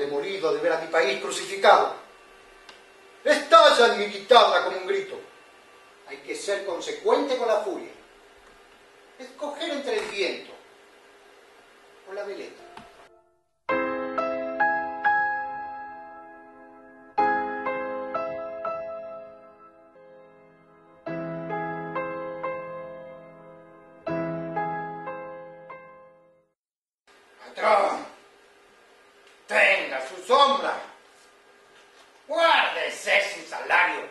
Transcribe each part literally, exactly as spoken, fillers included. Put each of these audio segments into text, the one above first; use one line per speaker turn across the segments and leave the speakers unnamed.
demolido de ver a mi país crucificado. Estalla en mi guitarra como un grito. Hay que ser consecuente con la furia. Escoger entre el viento o la veleta. Patrón, tenga su sombra. Guárdese su salario.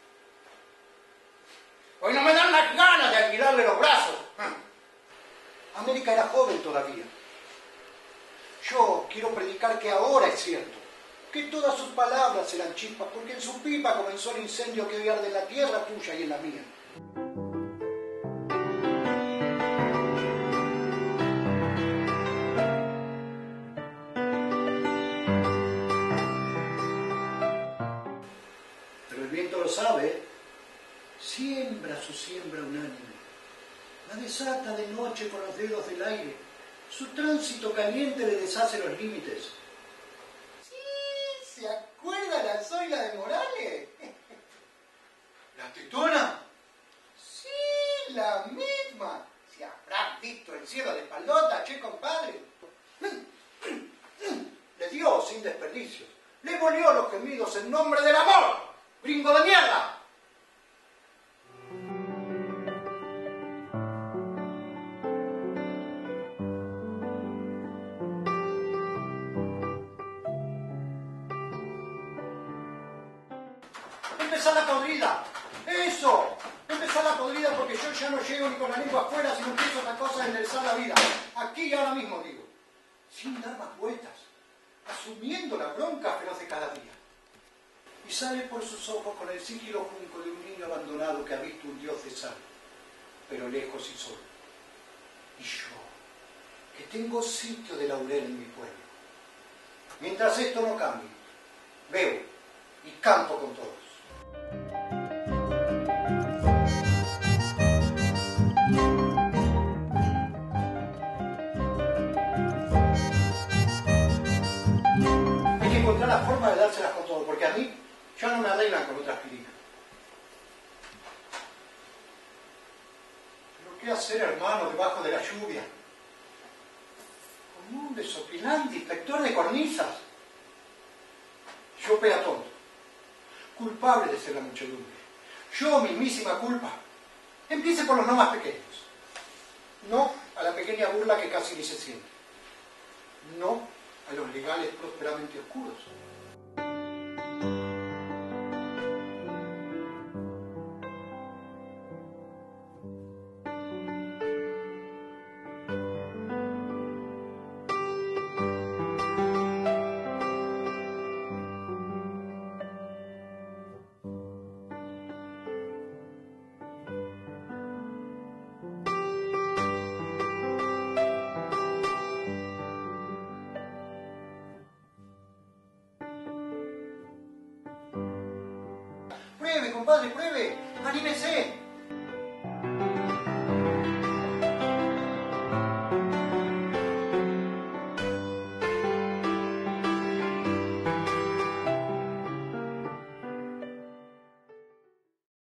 Hoy no me dan las ganas de alquilarle los brazos. América era joven todavía. Yo quiero predicar que ahora es cierto, que todas sus palabras eran chispas, porque en su pipa comenzó el incendio que hoy arde en la tierra tuya y en la mía. Pero el viento lo sabe, siembra su siembra unánime. La desata de noche con los dedos del aire. Su tránsito caliente le deshace los límites. Sí, ¿se acuerda la Zoila de Morales? ¿La tetona? Sí, la misma. Si habrá visto el cielo de espaldota, che, compadre. Le dio sin desperdicios. Le volvió los gemidos en nombre del amor. ¡Gringo de mierda! Empezá la podrida. Eso. Empezá la podrida porque yo ya no llego ni con la lengua afuera si no empiezo otra cosa de enderezar la vida. Aquí y ahora mismo digo. Sin dar más vueltas. Asumiendo la bronca feroz de cada día. Y sale por sus ojos con el sigilo junco de un niño abandonado que ha visto un Dios de sal, pero lejos y solo. Y yo, que tengo sitio de laurel en mi pueblo. Mientras esto no cambie, veo y canto con todos. Hay que encontrar la forma de dárselas con todo, porque a mí ya no me arreglan con otras aspirina. Pero ¿qué hacer, hermano, debajo de la lluvia? Con un desopilante inspector de cornisas. Yo peatón, culpable de ser la muchedumbre. Yo, mismísima culpa. Empiece por los no más pequeños. No a la pequeña burla que casi ni se siente. No a los legales prósperamente oscuros. Pruebe, compadre, pruebe. Anímese.